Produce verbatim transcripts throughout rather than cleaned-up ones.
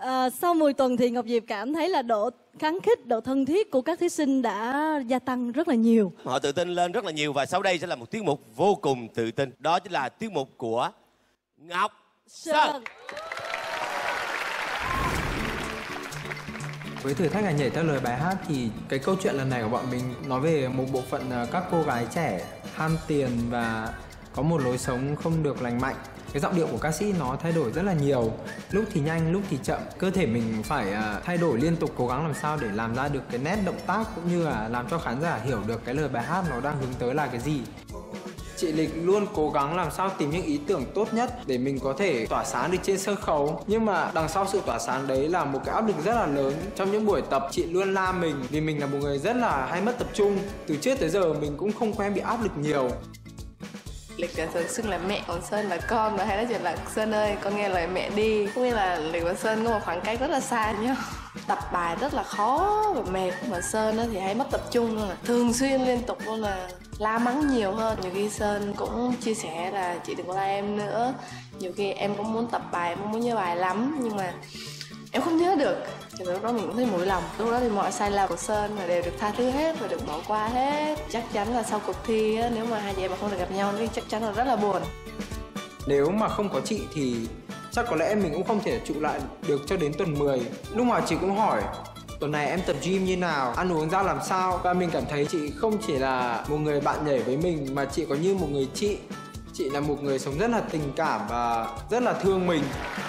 À, sau mười tuần thì Ngọc Diệp cảm thấy là độ kháng khích, độ thân thiết của các thí sinh đã gia tăng rất là nhiều. Họ tự tin lên rất là nhiều và sau đây sẽ là một tiết mục vô cùng tự tin. Đó chính là tiết mục của Ngọc Sơn. Sơn. Với thử thách là nhảy theo lời bài hát thì cái câu chuyện lần này của bọn mình nói về một bộ phận các cô gái trẻ ham tiền và có một lối sống không được lành mạnh. Cái giọng điệu của ca sĩ nó thay đổi rất là nhiều, lúc thì nhanh, lúc thì chậm. Cơ thể mình phải thay đổi liên tục, cố gắng làm sao để làm ra được cái nét động tác cũng như là làm cho khán giả hiểu được cái lời bài hát nó đang hướng tới là cái gì. Chị Lịch luôn cố gắng làm sao tìm những ý tưởng tốt nhất để mình có thể tỏa sáng được trên sân khấu. Nhưng mà đằng sau sự tỏa sáng đấy là một cái áp lực rất là lớn. Trong những buổi tập chị luôn la mình vì mình là một người rất là hay mất tập trung. Từ trước tới giờ mình cũng không quen bị áp lực nhiều. Lịch thường xưng là mẹ, còn Sơn là con, và hay nói chuyện là Sơn ơi con nghe lời mẹ đi. Có nghĩa là Lịch và Sơn có một khoảng cách rất là xa nhau. Tập bài rất là khó và mệt, mà Sơn thì hay mất tập trung luôn, là thường xuyên liên tục luôn, là la mắng nhiều hơn. Nhiều khi Sơn cũng chia sẻ là chị đừng có la em nữa, nhiều khi em cũng muốn tập bài, em cũng muốn nhớ bài lắm nhưng mà em không nhớ được. Thì lúc đó mình cũng thấy mũi lòng. Lúc đó thì mọi sai lầm của Sơn là đều được tha thứ hết và được bỏ qua hết. Chắc chắn là sau cuộc thi á, nếu mà hai chị em mà không được gặp nhau thì chắc chắn là rất là buồn. Nếu mà không có chị thì chắc có lẽ mình cũng không thể trụ lại được cho đến tuần mười. Lúc nào chị cũng hỏi tuần này em tập gym như nào, ăn uống ra làm sao. Và mình cảm thấy chị không chỉ là một người bạn nhảy với mình mà chị có như một người chị. Chị là một người sống rất là tình cảm và rất là thương mình.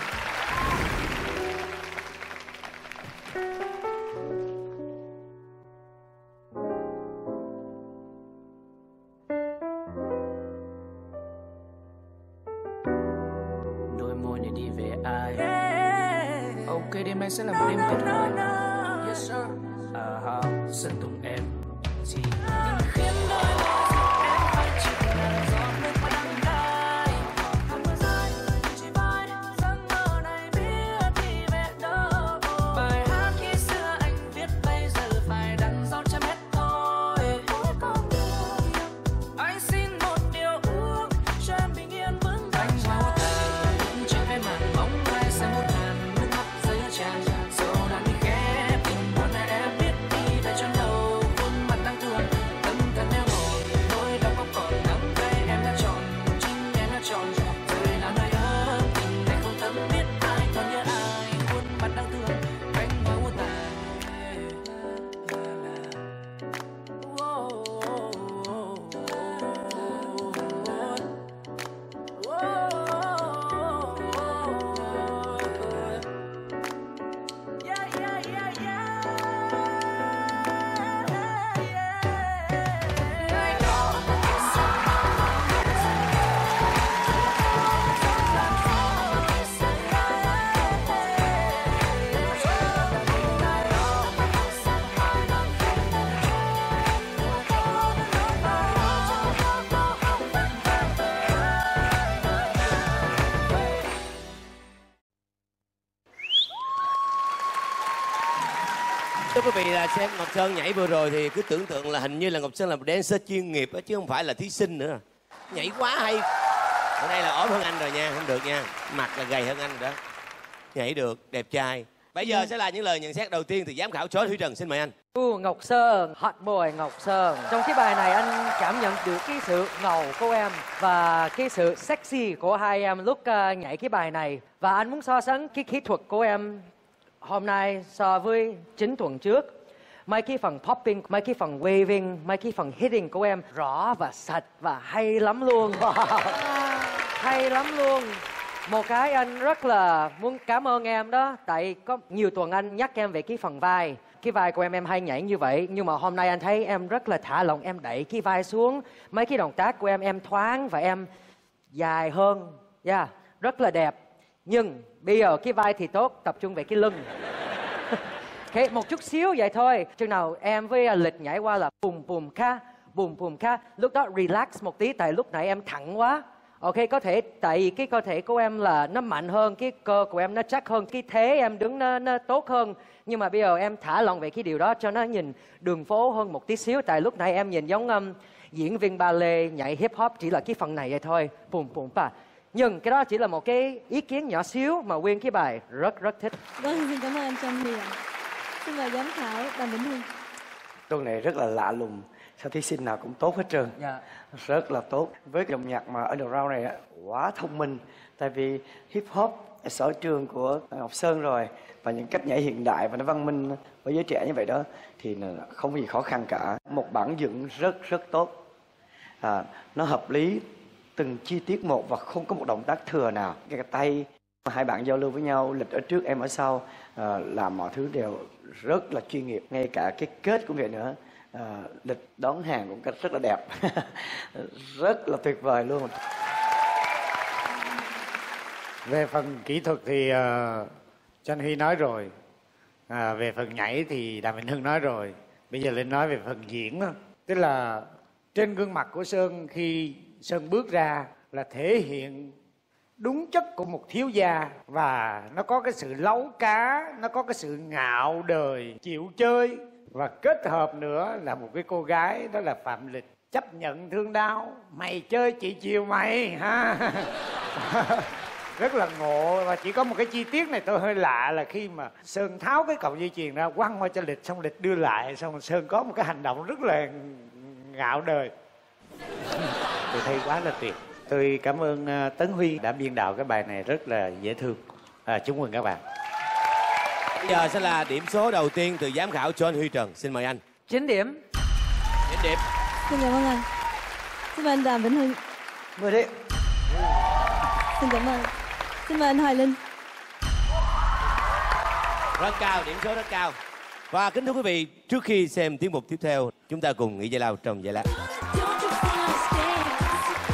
Đêm nay sẽ là một đêm tuyệt vời. Yes sir. À, Sơn Tùng em gì khiến đôi môi em phải chịu là gió nước mắt đắng cay. Hạt mưa rơi chỉ vai, giấc mơ này biết đi về đâu. Bài hát khi xưa anh viết bây giờ phải đắn dấu chấm hết thôi. Mỗi con đường anh xin một điều ước cho em bình yên vững vàng. Anh máu tay trên cái màn bóng ai sẽ một ngàn nước mắt rơi tràn. Dẫu đã bị khép tình muốn này em biết đi về chân đầu. Khuôn mặt đang thương tâm thân neo ngồi, nỗi đau không còn đắng cay. Em đã chọn chính em đã chọn rồi là nơi ấm tình này không thấm biết ai còn nhớ ai. Khuôn mặt đang thương cánh hoa muôn tàn. Thưa quý vị, là xem Ngọc Sơn nhảy vừa rồi thì cứ tưởng tượng là hình như là Ngọc Sơn là một dancer chuyên nghiệp đó, chứ không phải là thí sinh nữa. Nhảy quá hay. Ở đây là ốm hơn anh rồi nha, không được nha. Mặt là gầy hơn anh rồi đó. Nhảy được, đẹp trai. Bây giờ sẽ là những lời nhận xét đầu tiên từ giám khảo Chó Thủy Trần, xin mời anh. Uh, Ngọc Sơn, hot boy Ngọc Sơn. Trong cái bài này anh cảm nhận được cái sự ngầu của em và cái sự sexy của hai em lúc uh, nhảy cái bài này. Và anh muốn so sánh cái kỹ thuật của em hôm nay so với chín tuần trước. Mấy cái phần popping, mấy cái phần waving, mấy cái phần hitting của em rõ và sạch và hay lắm luôn. Hay lắm luôn. Một cái anh rất là muốn cảm ơn em đó. Tại có nhiều tuần anh nhắc em về cái phần vai. Cái vai của em em hay nhảy như vậy, nhưng mà hôm nay anh thấy em rất là thả lỏng, em đẩy cái vai xuống. Mấy cái động tác của em em thoáng và em dài hơn. Yeah, rất là đẹp. Nhưng bây giờ cái vai thì tốt, tập trung về cái lưng. Okay, một chút xíu vậy thôi. Chừng nào em với Lịch nhảy qua là bùm bùm kha, bùm bùm kha. Lúc đó relax một tí, tại lúc nãy em thẳng quá. Ok, có thể tại vì cái cơ thể của em là nó mạnh hơn, cái cơ của em nó chắc hơn, cái thế em đứng nó, nó tốt hơn. Nhưng mà bây giờ em thả lòng về cái điều đó cho nó nhìn đường phố hơn một tí xíu. Tại lúc nãy em nhìn giống um, diễn viên ballet nhảy hip hop, chỉ là cái phần này vậy thôi. Bùm bùm pa. Nhưng cái đó chỉ là một cái ý kiến nhỏ xíu mà nguyên cái bài rất rất thích. Vâng, xin cảm ơn anh Trần Hiền. Xin mời giám khảo Đàm Vĩnh Hưng. Tuần này rất là lạ lùng, sao thí sinh nào cũng tốt hết trơn. Dạ. Rất là tốt. Với dòng nhạc mà underground này á, quá thông minh. Tại vì hip hop sở trường của Ngọc Sơn rồi, và những cách nhảy hiện đại và nó văn minh với giới trẻ như vậy đó thì không có gì khó khăn cả. Một bản dựng rất rất tốt, à, nó hợp lý từng chi tiết một và không có một động tác thừa nào. Cái tay hai bạn giao lưu với nhau, lịch ở trước em ở sau, à, làm mọi thứ đều rất là chuyên nghiệp. Ngay cả cái kết cũng vậy nữa, à, lịch đón hàng cũng cách rất là đẹp. Rất là tuyệt vời luôn. Về phần kỹ thuật thì uh, Trần Huy nói rồi, à, về phần nhảy thì Đàm Vĩnh Hưng nói rồi. Bây giờ lên nói về phần diễn đó. Tức là trên gương mặt của Sơn khi Sơn bước ra là thể hiện đúng chất của một thiếu gia, và nó có cái sự láu cá, nó có cái sự ngạo đời, chịu chơi, và kết hợp nữa là một cái cô gái đó là Phạm Lịch chấp nhận thương đau, mày chơi chị chiều mày ha. Rất là ngộ. Và chỉ có một cái chi tiết này tôi hơi lạ là khi mà Sơn tháo cái cọng dây chuyền ra quăng qua cho Lịch, xong Lịch đưa lại, xong Sơn có một cái hành động rất là ngạo đời. Tôi thấy quá là tuyệt. Tôi cảm ơn Tấn Huy đã biên đạo cái bài này rất là dễ thương. À, chúc mừng các bạn. Bây giờ sẽ là điểm số đầu tiên từ giám khảo John Huy Trần. Xin mời anh. chín điểm. chín điểm. Xin cảm ơn anh. Xin mời anh Đàm Vĩnh Hưng. mười điểm. Xin cảm ơn. Xin mời anh Hoài Linh. Rất cao, điểm số rất cao. Và kính thưa quý vị, trước khi xem tiết mục tiếp theo, chúng ta cùng nghỉ giải lao trong giây lát.